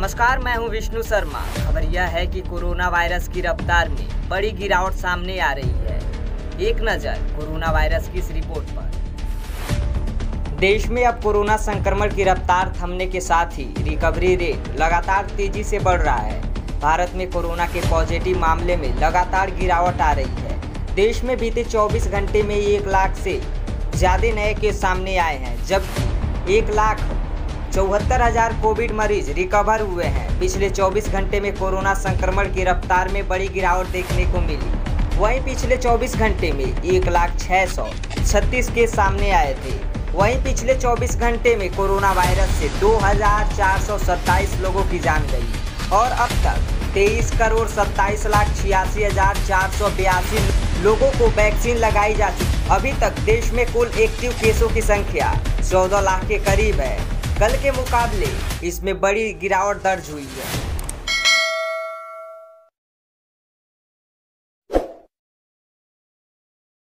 नमस्कार, मैं हूं विष्णु शर्मा। खबर यह है कि कोरोना वायरस की रफ्तार में बड़ी गिरावट सामने आ रही है। एक नज़र कोरोना वायरस की इस रिपोर्ट पर। देश में अब कोरोना संक्रमण की रफ्तार थमने के साथ ही रिकवरी रेट लगातार तेजी से बढ़ रहा है। भारत में कोरोना के पॉजिटिव मामले में लगातार गिरावट आ रही है। देश में बीते 24 घंटे में 1 लाख से ज़्यादा नए केस सामने आए हैं, जबकि 1,74,000 कोविड मरीज रिकवर हुए हैं। पिछले 24 घंटे में कोरोना संक्रमण की रफ्तार में बड़ी गिरावट देखने को मिली। वहीं पिछले 24 घंटे में 1,636 केस सामने आए थे। वहीं पिछले 24 घंटे में कोरोना वायरस से 2,427 लोगों की जान गई और अब तक 23,27,86,482 लोगों को वैक्सीन लगाई जा चुकी। अभी तक देश में कुल एक्टिव केसों की संख्या 14 लाख के करीब है। कल के मुकाबले इसमें बड़ी गिरावट दर्ज हुई है।